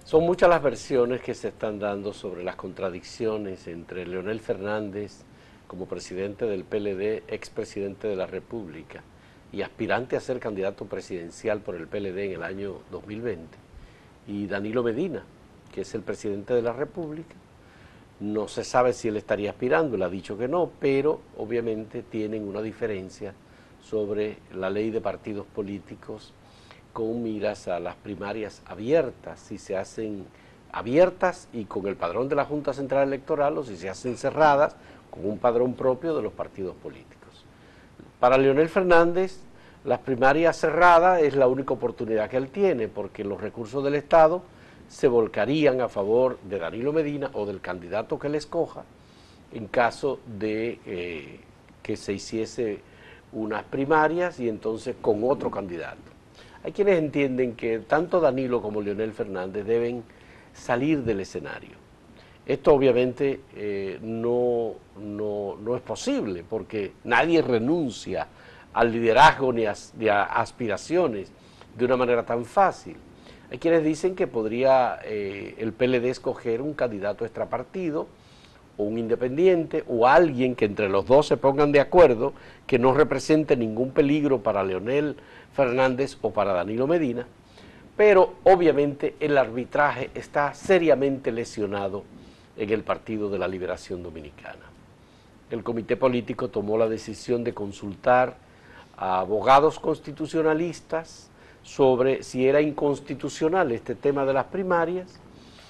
Son muchas las versiones que se están dando sobre las contradicciones entre Leonel Fernández como presidente del PLD, expresidente de la República y aspirante a ser candidato presidencial por el PLD en el año 2020, y Danilo Medina, que es el presidente de la República. No se sabe si él estaría aspirando, él ha dicho que no, pero obviamente tienen una diferencia sobre la ley de partidos políticos con miras a las primarias abiertas, si se hacen abiertas y con el padrón de la Junta Central Electoral, o si se hacen cerradas con un padrón propio de los partidos políticos. Para Leonel Fernández, las primarias cerradas es la única oportunidad que él tiene, porque los recursos del Estado se volcarían a favor de Danilo Medina o del candidato que él escoja en caso de que se hiciese unas primarias y entonces con otro candidato. Hay quienes entienden que tanto Danilo como Leonel Fernández deben salir del escenario. Esto obviamente no es posible, porque nadie renuncia al liderazgo ni a aspiraciones de una manera tan fácil. Hay quienes dicen que podría el PLD escoger un candidato extrapartido, o un independiente, o alguien que entre los dos se pongan de acuerdo, que no represente ningún peligro para Leonel Fernández o para Danilo Medina, pero obviamente el arbitraje está seriamente lesionado en el Partido de la Liberación Dominicana. El comité político tomó la decisión de consultar a abogados constitucionalistas sobre si era inconstitucional este tema de las primarias,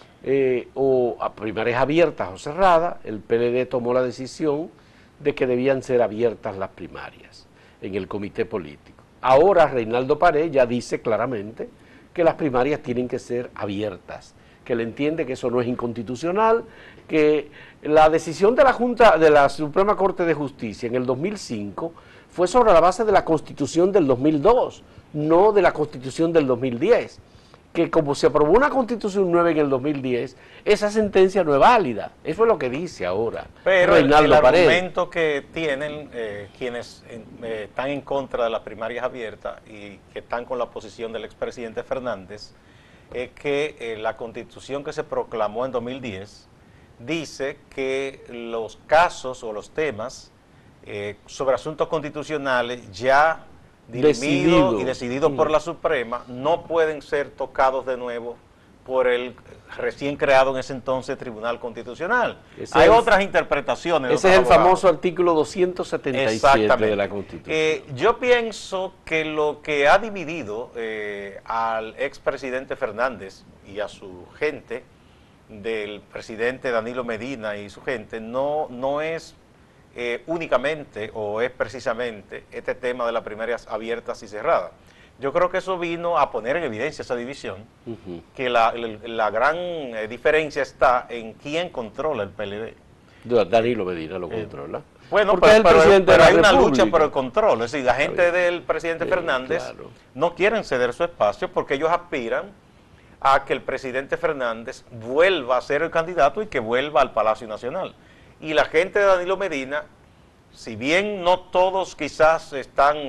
o a primarias abiertas o cerradas. El PLD tomó la decisión de que debían ser abiertas las primarias en el comité político. Ahora Reinaldo Pared ya dice claramente que las primarias tienen que ser abiertas, que él entiende que eso no es inconstitucional, que la decisión de la Junta de la Suprema Corte de Justicia en el 2005 fue sobre la base de la Constitución del 2002, no de la Constitución del 2010, que como se aprobó una Constitución nueva en el 2010, esa sentencia no es válida. Eso es lo que dice ahora Pero Reinaldo el Pared. argumento que tienen quienes están en contra de las primarias abiertas y que están con la posición del expresidente Fernández es que la Constitución que se proclamó en 2010 dice que los casos o los temas sobre asuntos constitucionales ya dirimidos y decididos por la Suprema no pueden ser tocados de nuevo por el recién creado en ese entonces Tribunal Constitucional. Hay otras interpretaciones. Ese es el famoso artículo 277 de la Constitución. Yo pienso que lo que ha dividido al expresidente Fernández y a su gente, del presidente Danilo Medina y su gente, no es únicamente o es precisamente este tema de las primarias abiertas y cerradas. Yo creo que eso vino a poner en evidencia esa división, que la gran diferencia está en quién controla el PLD. Danilo Medina lo controla. Bueno, pero hay una lucha por el control. Es decir, la gente del presidente Fernández no quieren ceder su espacio porque ellos aspiran a que el presidente Fernández vuelva a ser el candidato y que vuelva al Palacio Nacional. Y la gente de Danilo Medina, si bien no todos quizás están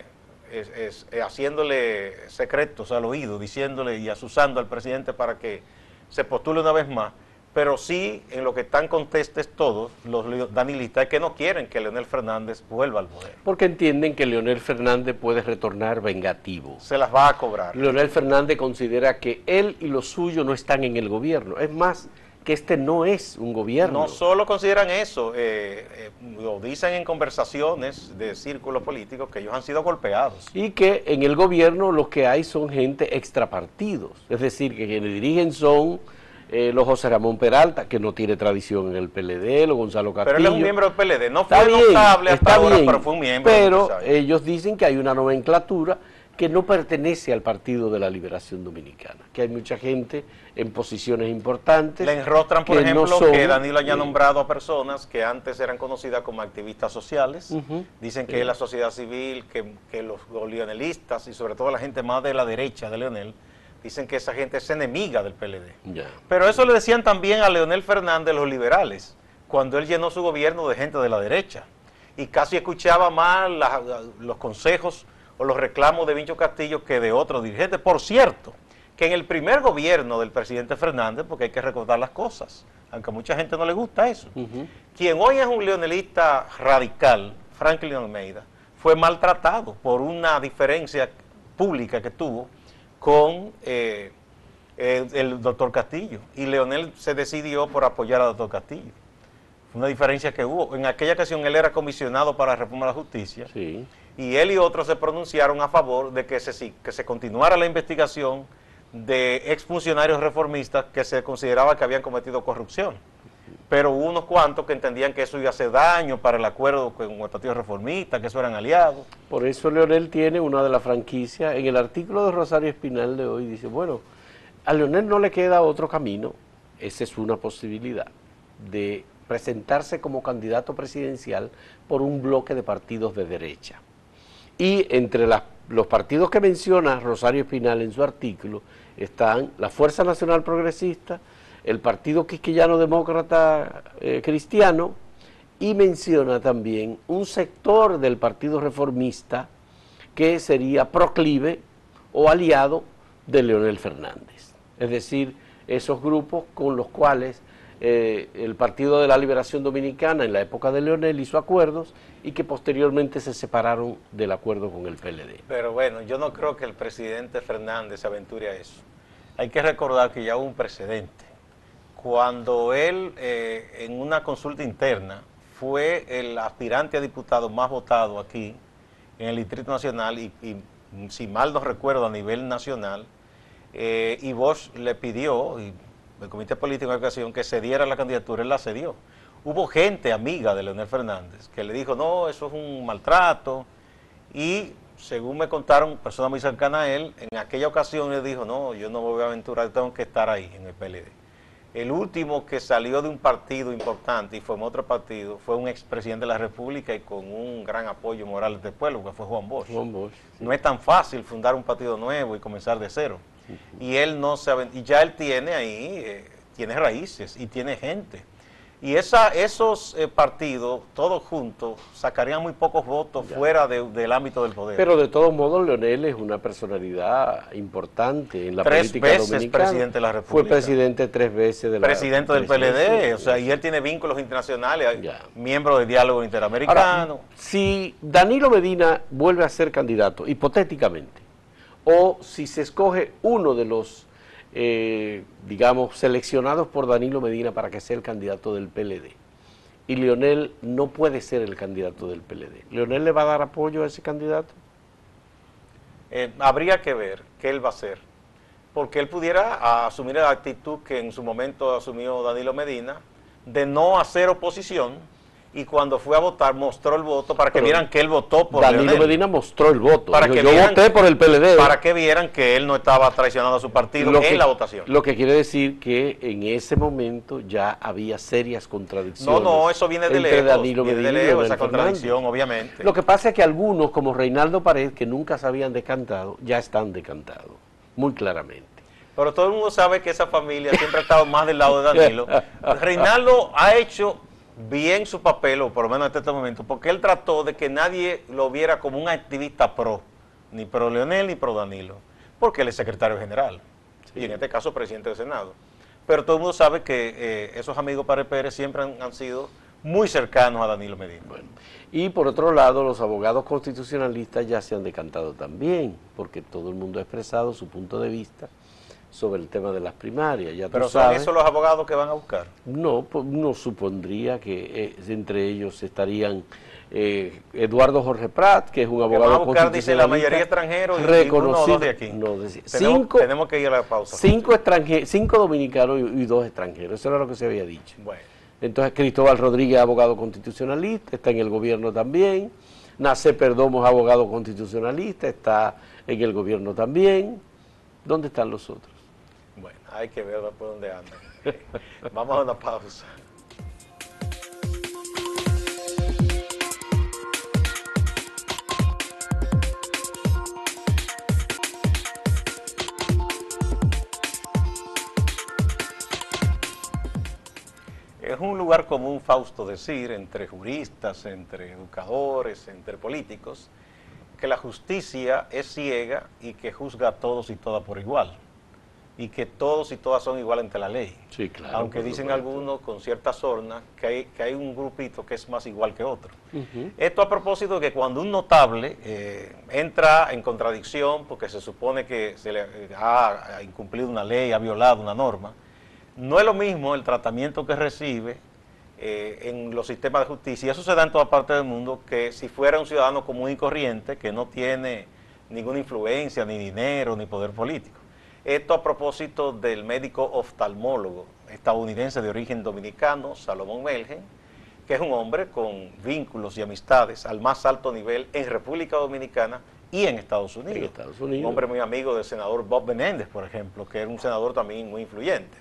haciéndole secretos al oído, diciéndole y asusando al presidente para que se postule una vez más, pero sí en lo que están contestes todos los danilistas es que no quieren que Leonel Fernández vuelva al poder. Porque entienden que Leonel Fernández puede retornar vengativo. Se las va a cobrar. Leonel Fernández considera que él y los suyos no están en el gobierno. Es más, que este no es un gobierno. No solo consideran eso, lo dicen en conversaciones de círculos políticos que ellos han sido golpeados. Y que en el gobierno los que hay son gente extrapartidos, es decir, que quienes dirigen son los José Ramón Peralta, que no tiene tradición en el PLD, los Gonzalo Castillo. Pero él es un miembro del PLD, no fue notable hasta ahora, pero fue un miembro. Pero ellos dicen que hay una nomenclatura que no pertenece al Partido de la Liberación Dominicana, que hay mucha gente en posiciones importantes. Le enrostran, por ejemplo, que Danilo haya nombrado a personas que antes eran conocidas como activistas sociales. Dicen que la sociedad civil, que los leonelistas y sobre todo la gente más de la derecha de Leonel, dicen que esa gente es enemiga del PLD. Pero eso le decían también a Leonel Fernández los liberales, cuando él llenó su gobierno de gente de la derecha. Y casi escuchaba más los consejos o los reclamos de Vincho Castillo que de otros dirigentes. Por cierto, que en el primer gobierno del presidente Fernández, porque hay que recordar las cosas, aunque a mucha gente no le gusta eso, quien hoy es un leonelista radical, Franklin Almeida, fue maltratado por una diferencia pública que tuvo con el doctor Castillo, y Leonel se decidió por apoyar al doctor Castillo. Fue una diferencia que hubo. En aquella ocasión él era comisionado para la reforma de la justicia, Sí. y él y otros se pronunciaron a favor de que se continuara la investigación de exfuncionarios reformistas que se consideraba que habían cometido corrupción. Pero hubo unos cuantos que entendían que eso iba a hacer daño para el acuerdo con el Partido Reformista, que eso eran aliados. Por eso Leonel tiene una de las franquicias. En el artículo de Rosario Espinal de hoy dice, bueno, a Leonel no le queda otro camino, esa es una posibilidad, de presentarse como candidato presidencial por un bloque de partidos de derecha. Y entre los partidos que menciona Rosario Espinal en su artículo están la Fuerza Nacional Progresista, el Partido Quisqueyano Demócrata Cristiano, y menciona también un sector del Partido Reformista que sería proclive o aliado de Leonel Fernández. Es decir, esos grupos con los cuales el Partido de la Liberación Dominicana en la época de Leonel hizo acuerdos y que posteriormente se separaron del acuerdo con el PLD. Pero bueno, yo no creo que el presidente Fernández se aventure a eso. Hay que recordar que ya hubo un precedente. Cuando él, en una consulta interna, fue el aspirante a diputado más votado aquí, en el Distrito Nacional, y si mal no recuerdo, a nivel nacional, y Bosch le pidió, y el Comité Político de Ocasión, que cediera la candidatura, él la cedió. Hubo gente amiga de Leonel Fernández que le dijo, no, eso es un maltrato, y según me contaron personas muy cercanas a él, en aquella ocasión él dijo, no, yo no me voy a aventurar, tengo que estar ahí en el PLD. El último que salió de un partido importante y formó otro partido fue un expresidente de la República y con un gran apoyo moral del pueblo, que fue Juan Bosch. Juan Bosch, sí. No es tan fácil fundar un partido nuevo y comenzar de cero. Y él no se y ya él tiene ahí, tiene raíces y tiene gente. Y esos partidos, todos juntos, sacarían muy pocos votos fuera del ámbito del poder. Pero de todos modos, Leonel es una personalidad importante en la política Tres veces dominicana. presidente de la República. Fue presidente 3 veces de la Presidente del PLD, o sea, y él tiene vínculos internacionales, miembro del diálogo interamericano. Ahora, si Danilo Medina vuelve a ser candidato, hipotéticamente, o si se escoge uno de los, digamos, seleccionados por Danilo Medina para que sea el candidato del PLD, y Leonel no puede ser el candidato del PLD, ¿Leonel le va a dar apoyo a ese candidato? Habría que ver qué él va a hacer, porque él pudiera asumir la actitud que en su momento asumió Danilo Medina, de no hacer oposición, y cuando fue a votar mostró el voto para que vieran que él votó por Danilo Leonel. Medina mostró el voto. Para Dijo, que yo voté por el PLD. Para que vieran que él no estaba traicionando a su partido en la votación. Lo que quiere decir que en ese momento ya había serias contradicciones. No, eso viene de entre lejos. Danilo Viene Medina de y lejos Leonel esa contradicción, Fernández. obviamente. Lo que pasa es que algunos, como Reinaldo Pared, que nunca se habían decantado, ya están decantados, muy claramente. Pero todo el mundo sabe que esa familia siempre ha estado más del lado de Danilo. Reinaldo ha hecho bien su papel, o por lo menos hasta este momento, porque él trató de que nadie lo viera como un activista pro, ni pro Leonel ni pro Danilo, porque él es secretario general, y en este caso presidente del Senado. Pero todo el mundo sabe que esos amigos Pared Pérez siempre han sido muy cercanos a Danilo Medina. Bueno, y por otro lado, los abogados constitucionalistas ya se han decantado también, porque todo el mundo ha expresado su punto de vista sobre el tema de las primarias. Ya ¿Pero tú son sabes, esos los abogados que van a buscar? No, pues uno supondría que entre ellos estarían Eduardo Jorge Prat, que es un abogado van a buscar, dice, la constitucionalista mayoría extranjeros y reconocido, uno o dos de aquí. No, Tenemos que ir a la pausa. 5 dominicanos y 2 extranjeros, eso era lo que se había dicho. Bueno. Entonces Cristóbal Rodríguez, abogado constitucionalista, está en el gobierno también. Nacé Perdomo es abogado constitucionalista, está en el gobierno también. ¿Dónde están los otros? Bueno, hay que ver por dónde andan. Vamos a una pausa. Es un lugar común, Fausto, decir, entre juristas, entre educadores, entre políticos, que la justicia es ciega y que juzga a todos y todas por igual. y que todos y todas son iguales ante la ley. Sí, claro. Aunque dicen algunos con cierta sorna que hay un grupito que es más igual que otro. Esto a propósito de que cuando un notable entra en contradicción porque se supone que se le ha incumplido una ley, ha violado una norma, no es lo mismo el tratamiento que recibe en los sistemas de justicia, y eso se da en toda parte del mundo, que si fuera un ciudadano común y corriente que no tiene ninguna influencia, ni dinero, ni poder político. Esto a propósito del médico oftalmólogo estadounidense de origen dominicano, Salomón Melgen, que es un hombre con vínculos y amistades al más alto nivel en República Dominicana y en Estados Unidos. En Estados Unidos. Un hombre muy amigo del senador Bob Menéndez, por ejemplo, que era un senador también muy influyente.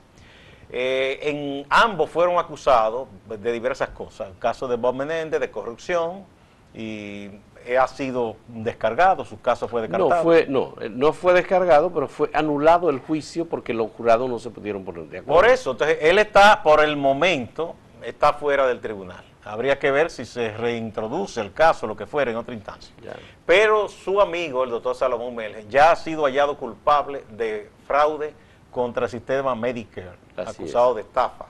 Ambos fueron acusados de diversas cosas. El caso de Bob Menéndez, de corrupción, y ha sido descargado, su caso fue descartado. No fue descargado, pero fue anulado el juicio porque los jurados no se pudieron poner de acuerdo. Por eso, entonces, él está, por el momento, está fuera del tribunal. Habría que ver si se reintroduce el caso, lo que fuera, en otra instancia. Ya. Pero su amigo, el doctor Salomón Melgen, ya ha sido hallado culpable de fraude contra el sistema Medicare, acusado de estafa.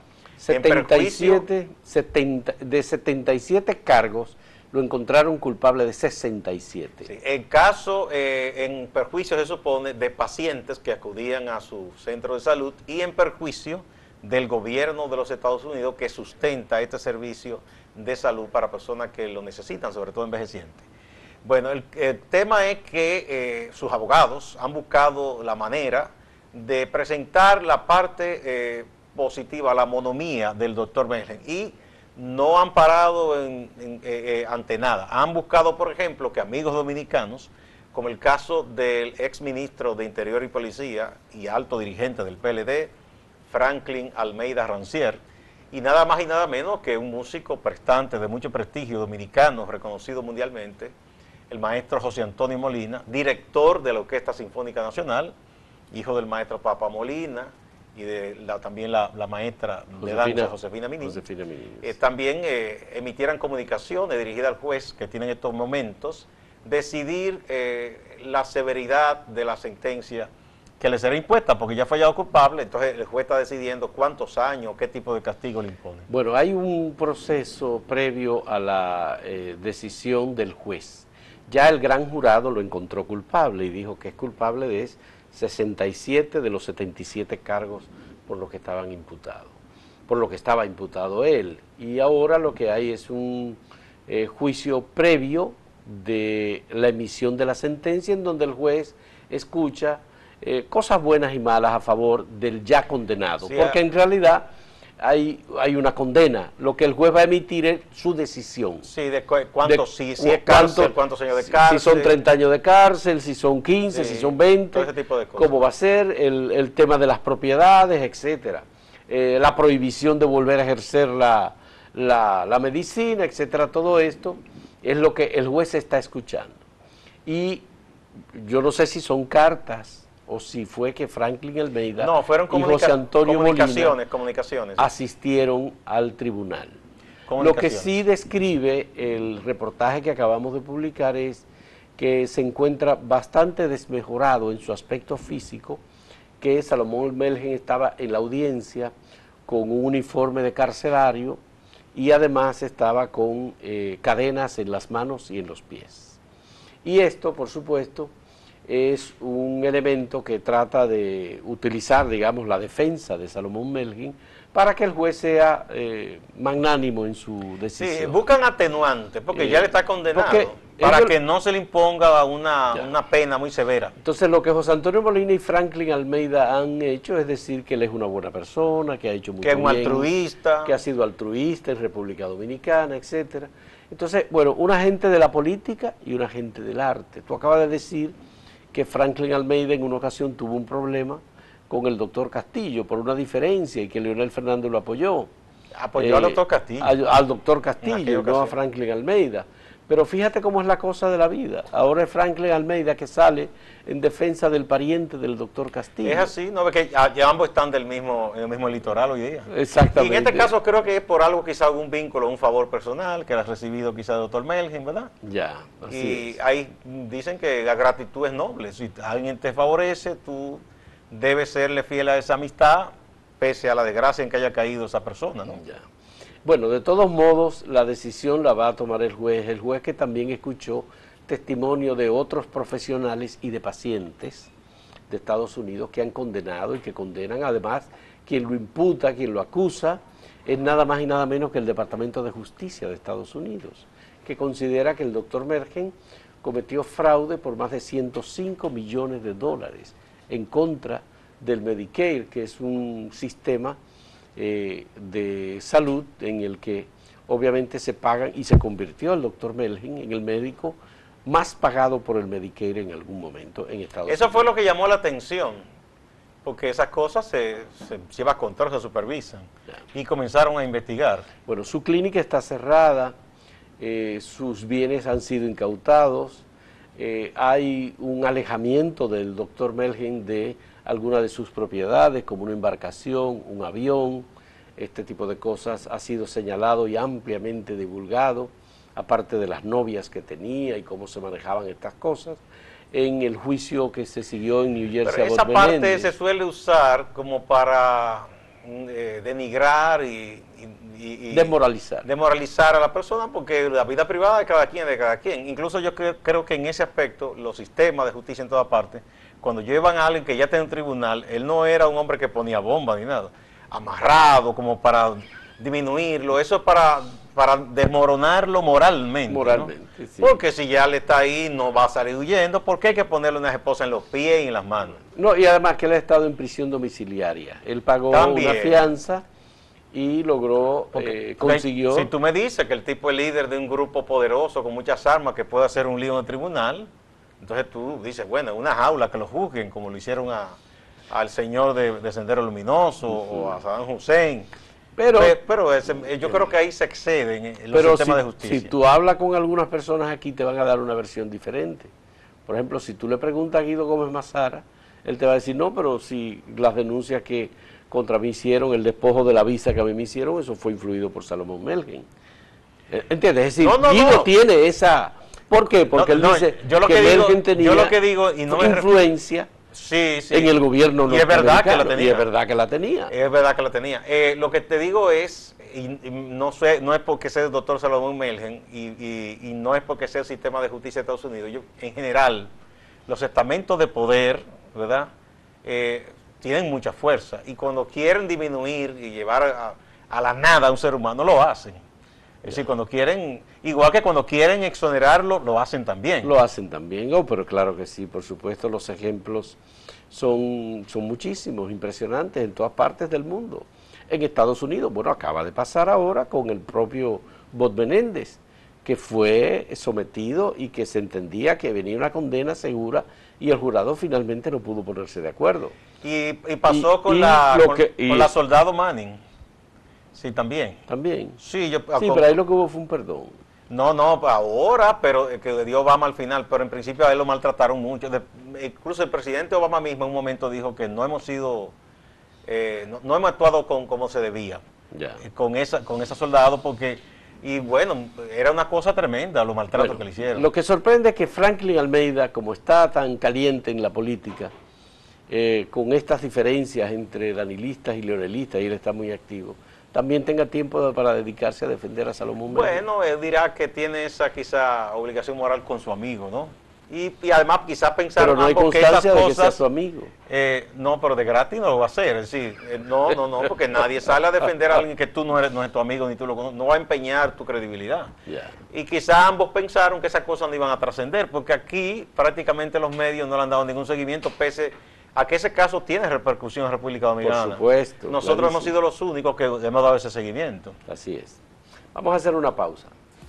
De 77 cargos, lo encontraron culpable de 67. Sí, en caso, en perjuicio se supone de pacientes que acudían a su centro de salud y en perjuicio del gobierno de los Estados Unidos que sustenta este servicio de salud para personas que lo necesitan, sobre todo envejecientes. Bueno, el tema es que sus abogados han buscado la manera de presentar la parte positiva, la monomía del doctor Melgen, y no han parado ante nada. Han buscado, por ejemplo, que amigos dominicanos, como el caso del exministro de Interior y Policía y alto dirigente del PLD, Franklin Almeida Rancière, y nada más y nada menos que un músico prestante de mucho prestigio dominicano, reconocido mundialmente, el maestro José Antonio Molina, director de la Orquesta Sinfónica Nacional, hijo del maestro Papa Molina, y de también la maestra de danza Josefina Miniz, también emitieran comunicaciones dirigidas al juez que tiene en estos momentos decidir la severidad de la sentencia que le será impuesta, porque ya ha fallado culpable. Entonces el juez está decidiendo cuántos años, qué tipo de castigo le impone. Bueno, hay un proceso previo a la decisión del juez. Ya el gran jurado lo encontró culpable y dijo que es culpable de 67 de los 77 cargos por los que estaban imputados, por lo que estaba imputado él. Y ahora lo que hay es un juicio previo de la emisión de la sentencia, en donde el juez escucha cosas buenas y malas a favor del ya condenado, sí, porque en realidad hay una condena. Lo que el juez va a emitir es su decisión. Sí, de cuántos, si es cárcel, cuántos años de cárcel. Si son 30 años de cárcel, si son 15, sí, si son 20, todo ese tipo de cosas. Cómo va a ser, el tema de las propiedades, etcétera. La prohibición de volver a ejercer la medicina, etcétera. Todo esto es lo que el juez está escuchando. Y yo no sé si son cartas o si fue que Franklin Almeida y José Antonio Molina asistieron al tribunal. Lo que sí describe el reportaje que acabamos de publicar es que se encuentra bastante desmejorado en su aspecto físico, que Salomón Melgen estaba en la audiencia con un uniforme de carcelario y además estaba con cadenas en las manos y en los pies. Y esto, por supuesto, es un elemento que trata de utilizar, digamos, la defensa de Salomón Melgen para que el juez sea magnánimo en su decisión. Sí, buscan atenuantes, porque ya le está condenado, para que no se le imponga una pena muy severa. Entonces, lo que José Antonio Molina y Franklin Almeida han hecho es decir que él es una buena persona, que ha hecho mucho bien, que es un altruista, que ha sido altruista en República Dominicana, etcétera. Entonces, bueno, una gente de la política y una gente del arte. Tú acabas de decir que Franklin Almeida en una ocasión tuvo un problema con el doctor Castillo por una diferencia y que Leonel Fernández lo apoyó. Apoyó al doctor Castillo. Al doctor Castillo, no a Franklin Almeida. Pero fíjate cómo es la cosa de la vida. Ahora es Franklin Almeida que sale en defensa del pariente del doctor Castillo. Es así, ¿no? Porque ya ambos están en el mismo litoral hoy día. Exactamente. Y en este caso creo que es por algo, quizá algún vínculo, un favor personal que ha recibido quizá el doctor Melgen, ¿verdad? Ya, así y ahí dicen que la gratitud es noble. Si alguien te favorece, tú debe serle fiel a esa amistad, pese a la desgracia en que haya caído esa persona, ¿no? Ya. Bueno, de todos modos, la decisión la va a tomar el juez que también escuchó testimonio de otros profesionales y de pacientes de Estados Unidos que han condenado y que condenan. Además, quien lo imputa, quien lo acusa, es nada más y nada menos que el Departamento de Justicia de Estados Unidos, que considera que el doctor Mergen cometió fraude por más de 105 millones de dólares en contra del Medicare, que es un sistema de salud en el que obviamente se pagan, y se convirtió el doctor Mergen en el médico más pagado por el Medicare en algún momento en Estados Unidos. Eso fue lo que llamó la atención, porque esas cosas se llevan control, se supervisan, y comenzaron a investigar. Bueno, su clínica está cerrada, sus bienes han sido incautados, hay un alejamiento del doctor Mergen de algunas de sus propiedades, como una embarcación, un avión, este tipo de cosas ha sido señalado y ampliamente divulgado, aparte de las novias que tenía y cómo se manejaban estas cosas, en el juicio que se siguió en New Jersey. Pero esa parte se suele usar como para denigrar y desmoralizar a la persona, porque la vida privada de cada quien es de cada quien. Incluso yo creo que en ese aspecto los sistemas de justicia en todas partes, cuando llevan a alguien que ya está en un tribunal, él no era un hombre que ponía bomba ni nada, amarrado como para disminuirlo, eso es para desmoronarlo moralmente, moralmente, ¿no? Sí. Porque si ya le está ahí, no va a salir huyendo, porque hay que ponerle una esposa en los pies y en las manos. No, y además que él ha estado en prisión domiciliaria. Él pagó También una fianza y logró, consiguió... Si tú me dices que el tipo es líder de un grupo poderoso con muchas armas que puede hacer un lío en el tribunal, entonces tú dices, bueno, una jaula que lo juzguen, como lo hicieron al señor de Sendero Luminoso o a Saddam Hussein. Pero yo creo que ahí se exceden en los sistemas de justicia. Si tú hablas con algunas personas aquí, te van a dar una versión diferente. Por ejemplo, si tú le preguntas a Guido Gómez Mazara, él te va a decir, no, pero si las denuncias que contra mí hicieron, el despojo de la visa que a mí me hicieron, eso fue influido por Salomón Mergen. ¿Entiendes? Es decir, Guido tiene esa... ¿Por qué? Porque él dice que Mergen tenía influencia en el gobierno norteamericano. Y es verdad que la tenía. Y es verdad que la tenía. Es verdad que la tenía. Lo que te digo es, y no es porque sea el doctor Salomón Mergen, y no es porque sea el sistema de justicia de Estados Unidos. En general, los estamentos de poder, ¿verdad?, tienen mucha fuerza. Y cuando quieren disminuir y llevar a la nada a un ser humano, lo hacen. Es decir, cuando quieren, igual que cuando quieren exonerarlo, lo hacen también. Lo hacen también, pero claro que sí, por supuesto, los ejemplos son muchísimos, impresionantes en todas partes del mundo. En Estados Unidos, bueno, acaba de pasar ahora con el propio Bob Menéndez, que fue sometido y que se entendía que venía una condena segura y el jurado finalmente no pudo ponerse de acuerdo. Y pasó con la soldado Manning. Sí, también. También. Sí, pero ahí lo que hubo fue un perdón. No, ahora, pero que dio Obama al final, pero en principio a él lo maltrataron mucho. Incluso el presidente Obama mismo en un momento dijo que no hemos sido, no hemos actuado como se debía con esa soldado, porque, y bueno, era una cosa tremenda los maltratos que le hicieron. Lo que sorprende es que Franklin Almeida, como está tan caliente en la política, con estas diferencias entre danilistas y leonelistas, y él está muy activo, también tenga tiempo para dedicarse a defender a Salomón Mergen. Bueno, él dirá que tiene esa quizá obligación moral con su amigo, ¿no? Y además quizás pensar... Pero no hay constancia de que sea su amigo. No, pero de gratis no lo va a hacer. Es decir, no, porque nadie sale a defender a alguien que tú no es tu amigo ni tú lo conoces. No va a empeñar tu credibilidad. Y quizás ambos pensaron que esas cosas no iban a trascender, porque aquí prácticamente los medios no le han dado ningún seguimiento, pese a que ese caso tiene repercusión en República Dominicana. Por supuesto. Nosotros hemos sido los únicos que hemos dado ese seguimiento. Así es. Vamos a hacer una pausa.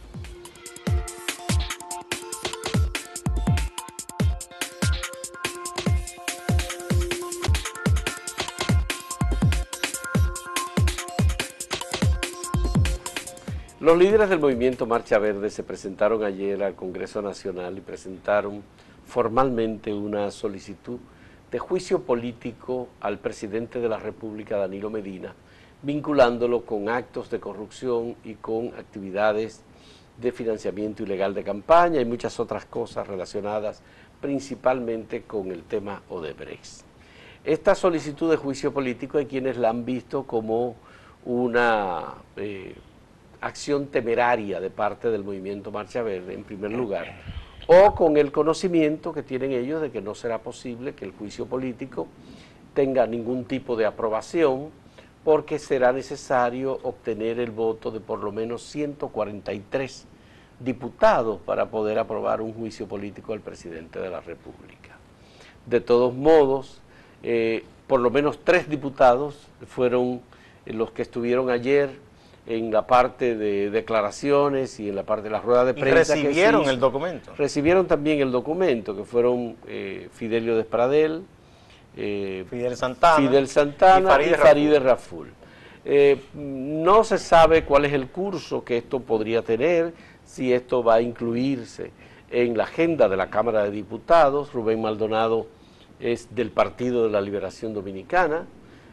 Los líderes del movimiento Marcha Verde se presentaron ayer al Congreso Nacional y presentaron formalmente una solicitud de juicio político al presidente de la República, Danilo Medina, vinculándolo con actos de corrupción y con actividades de financiamiento ilegal de campaña y muchas otras cosas relacionadas principalmente con el tema Odebrecht. esta solicitud de juicio político hay quienes la han visto como una acción temeraria de parte del movimiento Marcha Verde, en primer lugar, o con el conocimiento que tienen ellos de que no será posible que el juicio político tenga ningún tipo de aprobación, porque será necesario obtener el voto de por lo menos 143 diputados para poder aprobar un juicio político al presidente de la República. De todos modos, por lo menos 3 diputados fueron los que estuvieron ayer en la parte de declaraciones y en la parte de las ruedas de prensa. ¿Y recibieron el documento? Recibieron también el documento, que fueron Fidelio Despradel, Fidel Santana y Farideh Raful. No se sabe cuál es el curso que esto podría tener, si esto va a incluirse en la agenda de la Cámara de Diputados. Rubén Maldonado es del Partido de la Liberación Dominicana,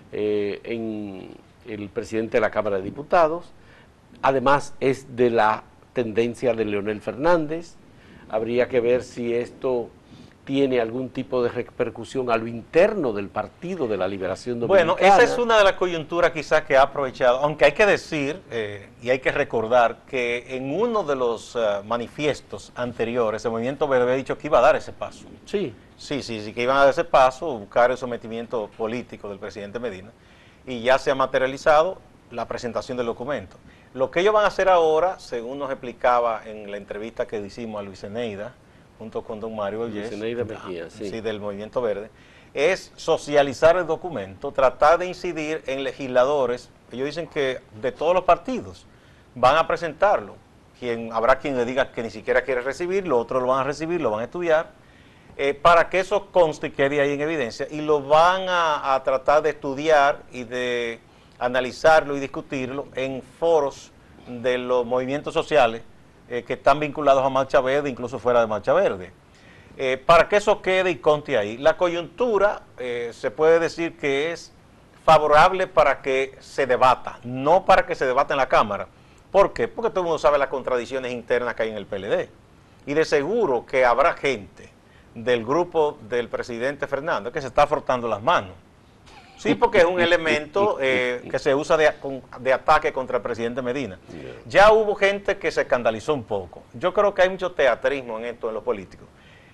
el presidente de la Cámara de Diputados, además es de la tendencia de Leonel Fernández. Habría que ver si esto tiene algún tipo de repercusión a lo interno del Partido de la Liberación Dominicana. Bueno, esa es una de las coyunturas quizás que ha aprovechado, aunque hay que decir y hay que recordar que en uno de los manifiestos anteriores el Movimiento Verde había dicho que iba a dar ese paso. Sí. Sí, que iban a dar ese paso, buscar el sometimiento político del presidente Medina, y ya se ha materializado la presentación del documento. Lo que ellos van a hacer ahora, según nos explicaba en la entrevista que hicimos a Luis Eneida, junto con don Mario Ollés, del Movimiento Verde, es socializar el documento, tratar de incidir en legisladores. Ellos dicen que de todos los partidos van a presentarlo. Habrá quien le diga que ni siquiera quiere recibirlo, otros lo van a recibir, lo van a estudiar, para que eso conste y quede ahí en evidencia, y lo van a tratar de estudiar y de analizarlo y discutirlo en foros de los movimientos sociales que están vinculados a Marcha Verde, incluso fuera de Marcha Verde, para que eso quede y conte ahí. La coyuntura se puede decir que es favorable para que se debata, no para que se debata en la Cámara. ¿Por qué? Porque todo el mundo sabe las contradicciones internas que hay en el PLD, y de seguro que habrá gente del grupo del presidente Fernández que se está frotando las manos. Sí, porque es un elemento que se usa de ataque contra el presidente Medina. Ya hubo gente que se escandalizó un poco. Yo creo que hay mucho teatrismo en esto, en los políticos.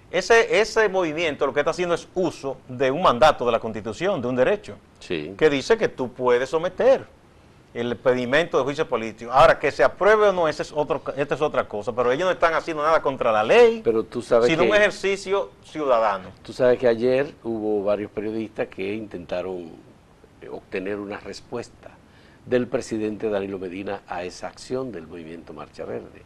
Ese movimiento lo que está haciendo es uso de un mandato de la Constitución, de un derecho, que dice que tú puedes someter el pedimento de juicio político. Ahora, que se apruebe o no, esta es otra cosa, pero ellos no están haciendo nada contra la ley, pero tú sabes sino un ejercicio ciudadano. Tú sabes que ayer hubo varios periodistas que intentaron obtener una respuesta del presidente Danilo Medina a esa acción del movimiento Marcha Verde.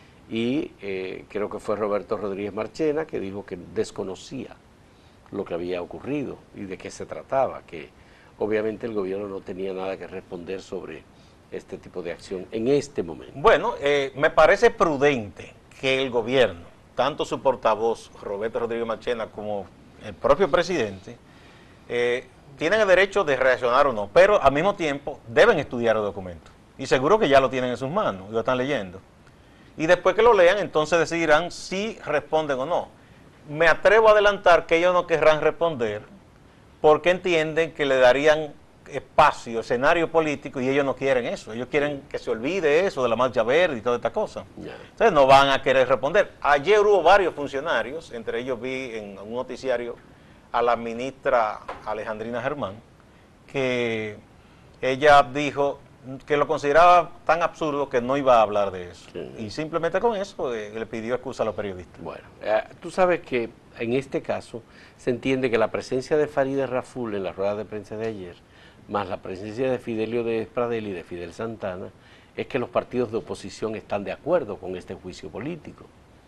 Y creo que fue Roberto Rodríguez Marchena que dijo que desconocía lo que había ocurrido y de qué se trataba, que obviamente el gobierno no tenía nada que responder sobre este tipo de acción en este momento. Bueno, me parece prudente que el gobierno, tanto su portavoz, Roberto Rodríguez Marchena, como el propio presidente, tienen el derecho de reaccionar o no, pero al mismo tiempo deben estudiar el documento. Y seguro que ya lo tienen en sus manos, lo están leyendo. Y después que lo lean, entonces decidirán si responden o no. Me atrevo a adelantar que ellos no querrán responder, porque entienden que le darían espacio, escenario político, y ellos no quieren eso. Ellos quieren que se olvide eso de la Marcha Verde y toda esta cosa. Entonces no van a querer responder. Ayer hubo varios funcionarios, entre ellos vi en un noticiario a la ministra Alejandrina Germán, que ella dijo que lo consideraba tan absurdo que no iba a hablar de eso. Y simplemente con eso le pidió excusa a los periodistas. Bueno, tú sabes que en este caso se entiende que la presencia de Farideh Raful en la rueda de prensa de ayer, más la presencia de Fidelio Despradel y de Fidel Santana, es que los partidos de oposición están de acuerdo con este juicio político.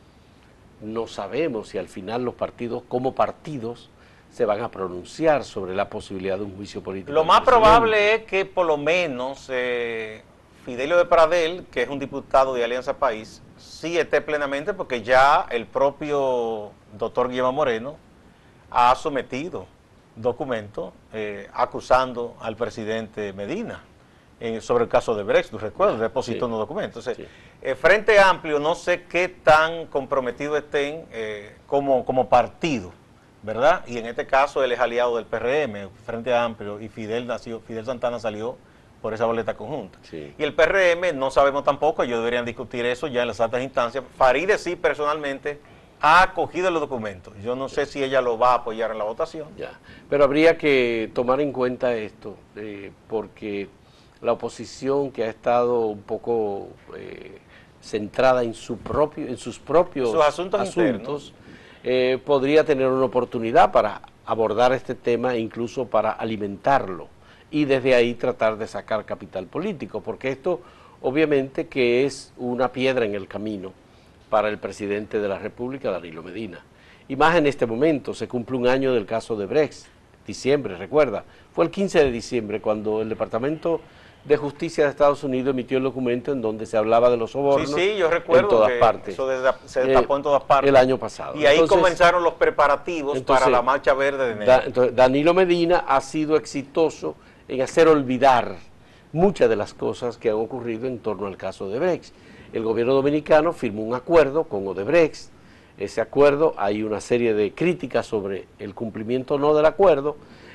No sabemos si al final los partidos, como partidos, se van a pronunciar sobre la posibilidad de un juicio político. Lo más probable es que por lo menos Fidelio Despradel, que es un diputado de Alianza País, sí esté plenamente, porque ya el propio doctor Guillermo Moreno ha sometido documentos acusando al presidente Medina sobre el caso de Brexit. Recuerdo, depositó unos documentos. Entonces, Frente Amplio, no sé qué tan comprometidos estén como partido ¿verdad? Y en este caso él es aliado del PRM, Frente Amplio, y Fidel Santana salió por esa boleta conjunta. Sí. Y el PRM, no sabemos tampoco, ellos deberían discutir eso ya en las altas instancias. Faride sí, personalmente, ha acogido los documentos. Yo no sé si ella lo va a apoyar en la votación. Ya. Pero habría que tomar en cuenta esto, porque la oposición, que ha estado un poco centrada en sus propios asuntos, podría tener una oportunidad para abordar este tema e incluso para alimentarlo y desde ahí tratar de sacar capital político, porque esto obviamente que es una piedra en el camino para el presidente de la República, Danilo Medina. Y más en este momento, se cumple un año del caso de Brecht, diciembre, recuerda, fue el 15 de diciembre cuando el Departamento de Justicia de Estados Unidos emitió el documento en donde se hablaba de los sobornos. Sí, yo recuerdo en todas que partes. Eso se destapó en todas partes. El año pasado. Y ahí comenzaron los preparativos para la Marcha Verde de enero. Entonces, Danilo Medina ha sido exitoso en hacer olvidar muchas de las cosas que han ocurrido en torno al caso de Brecht. El gobierno dominicano firmó un acuerdo con Odebrecht. Ese acuerdo, hay una serie de críticas sobre el cumplimiento o no del acuerdo.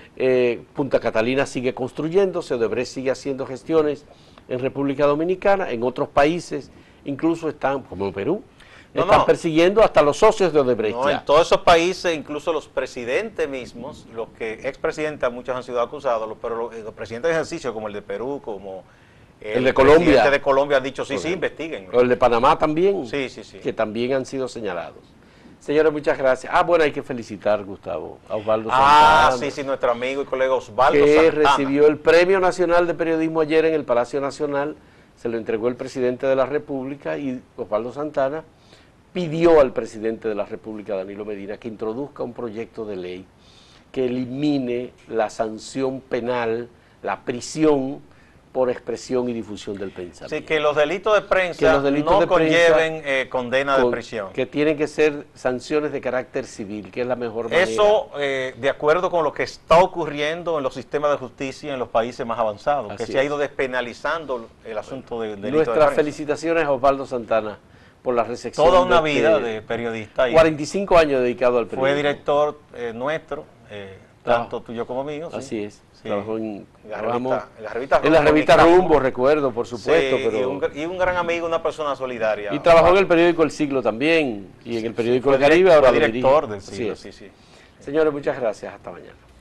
Punta Catalina sigue construyéndose, Odebrecht sigue haciendo gestiones en República Dominicana, en otros países, incluso están, como en Perú, están persiguiendo hasta los socios de Odebrecht. No, en todos esos países, incluso los presidentes mismos, los que expresidentes, muchos han sido acusados, pero los presidentes de ejercicio, como el de Perú, como el de Colombia. presidente de Colombia, han dicho, sí, investiguen. O el de Panamá también, sí. que también han sido señalados. Señores, muchas gracias. Bueno, hay que felicitar, Gustavo, a Osvaldo Santana. Sí, nuestro amigo y colega Osvaldo Santana. Que Santana recibió el Premio Nacional de Periodismo ayer en el Palacio Nacional, se lo entregó el presidente de la República y Osvaldo Santana pidió al presidente de la República, Danilo Medina, que introduzca un proyecto de ley que elimine la sanción penal, la prisión por expresión y difusión del pensamiento. Sí, que los delitos de prensa no conlleven condena de prisión. Que tienen que ser sanciones de carácter civil, que es la mejor manera. Eso, de acuerdo con lo que está ocurriendo en los sistemas de justicia en los países más avanzados, que se ha ido despenalizando el asunto del delito de prensa. Nuestras felicitaciones a Osvaldo Santana por la recepción. Toda una vida de periodista. 45 años dedicado al periodismo. Fue director nuestro, tanto tuyo como mío. Así es. Sí. Trabajó en la revista Rumbo, recuerdo, por supuesto. Sí, pero y un gran amigo, una persona solidaria. Y trabajó en el periódico El Siglo también, y en el periódico El Caribe, ahora director del Siglo, sí. Señores, muchas gracias, hasta mañana.